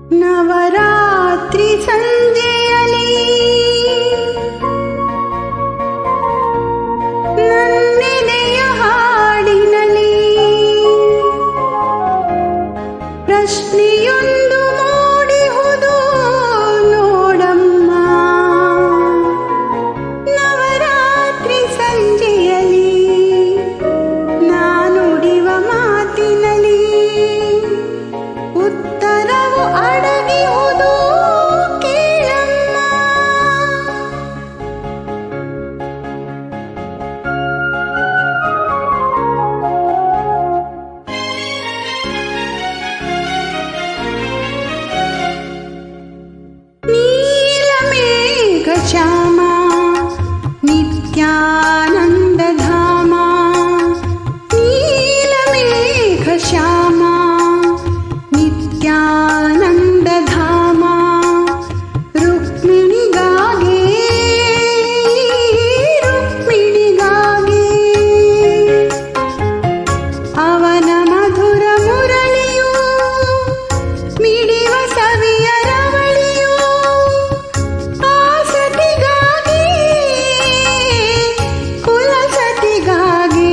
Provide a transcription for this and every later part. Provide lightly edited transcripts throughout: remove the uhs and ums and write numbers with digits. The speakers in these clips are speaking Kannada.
ನವರಾತ್ರಿ ಸಂಜೆಯಲಿ ನನ್ನೆದೆಯ ಹಾಡಿನಲಿ ಪ್ರಶ್ನೆಯೊಂದು ಮೂಡಿಹುದು ನೋಡಮ್ಮ. ನವರಾತ್ರಿ ಸಂಜೆಯಲಿ ನಾನುಡಿವ ಮಾತಿನಲಿ ಉತ್ತರವು ಅಡಗಿಹುದು ಕೇಳಮ್ಮ. ನೀಲಮೇಘ ಶ್ಯಾಮ ನಿತ್ಯಾನಂದ ಧಾಮ, ನೀಲಮೇಘ ಶ್ಯಾಮ ನಿತ್ಯಾನಂದ ಧಾಮ, ರುಕ್ಮಿಣಿಗಾಗೆ ರುಕ್ಮಿಣಿಗಾಗೆ ಅವನ ಮಧುರ ಮುರಳಿಯು ಮಿಡಿವ ಸವಿಯ ರವಳಿಯು ಆಸತಿಗಾಗಿ ಕುಲಸತಿಗಾಗಿ.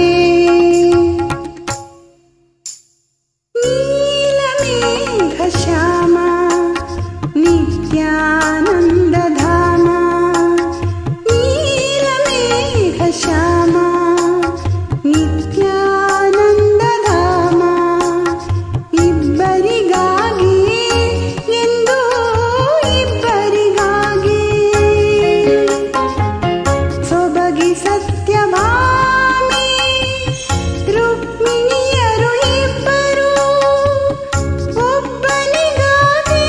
ನೀಲಮೇಘ ಶ್ಯಾಮ ನಿತ್ಯಾನಂದ ಧಾಮ, ನೀಲಮೇಘ ಶ್ಯಾಮ ನಿತ್ಯಾನಂದ ಧಾಮ, ಇಬ್ಬರಿಗಾಗಿ ಎಂದು ಇಬ್ಬರಿಗಾಗಿ ಸೊಬಗಿ ಸತ್ಯಭಾಮಿ ರುಕ್ಮಿಣಿಯರು ಇಬ್ಬರು ಒಬ್ಬನಿಗಾಗಿ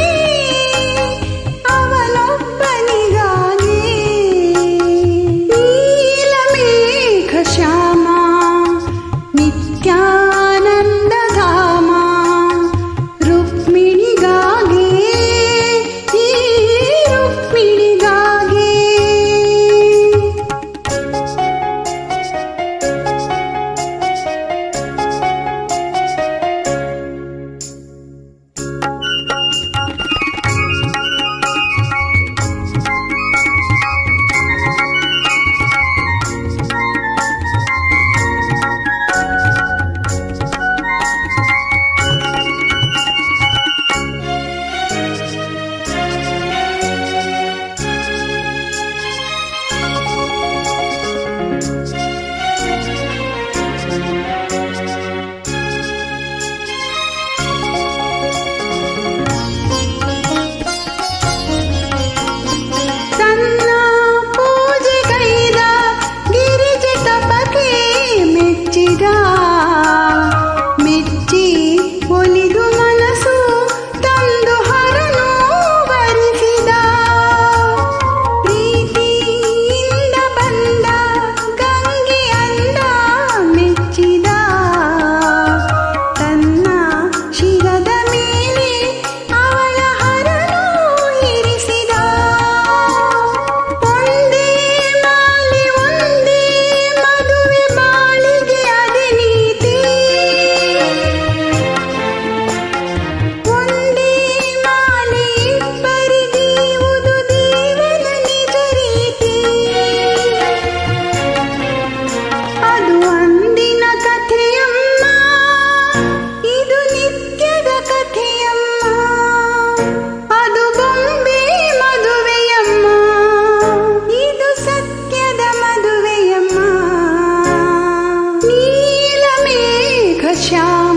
ಅವನೊಬ್ಬನಿಗಾಗಿ. ನೀಲಮೇಘ ಶ್ಯಾಮ ನಿತ್ಯಾನಂದ ಧಾಮ, ರುಕ್ಮಿಣಿಗಾಗಿ ಈ ರುಕ್ಮಿಣಿಗಾಗಿ. ತನ್ನ ಪೂಜೆಗೈದ ಗಿರಿಜೆ ತಪಕ್ಕೆ ಮೆಚ್ಚಿದ, ಮೆಚ್ಚಿ ಒಲಿದು ಮನಸ್ಸು ತಂದು ಹರನು ವರಿಸಿದ. ಪ್ರೀತಿಯಿಂದ ಬಂದ ಗಂಗೆ ಅಂದ ಮೆಚ್ಚಿದ, ತನ್ನ ಶಿರದ ಮೇಲೆ ಅವಳ ಹರನು ಇರಿಸಿದ. ಒಂದೇ ಮಾಲೆ ಒಂದೇ ಮದುವೆ ಬಾಳಿಗೆ ಅದೇ ನೀತಿ, ಒಂದೇ ಮಾಲೆ ಇಬ್ಬರಿಗೀವುದು ದೇವನ ನಿಜ ರೀತಿ. ಅದು ಅಂದಿನ ಕಥೆಯಮ್ಮ, ಇದು ನಿತ್ಯದ ಕಥೆಯಮ್ಮ. ಅದು ಬೊಂಬೆ ಮದುವೆಯಮ್ಮ, ಇದು ಸತ್ಯದ ಮದುವೆಯಮ್ಮ. ನೀಲಮೇಘ ಶ್ಯಾಮ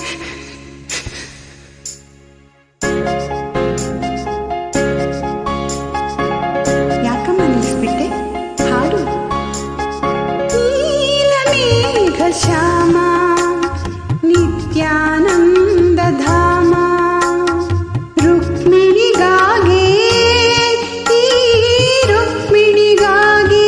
ಯಾಕಮ್ಮ ನಿಲ್ಲಿಸ್ಬಿಟ್ಟೆ? ಹಾಡು. ನೀಲಮೇಘ ಶ್ಯಾಮ ನಿತ್ಯಾನಂದ ಧಾಮ, ರುಕ್ಮಿಣಿಗಾಗಿ ಈ ರುಕ್ಮಿಣಿಗಾಗಿ.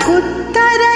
ಉತ್ತರ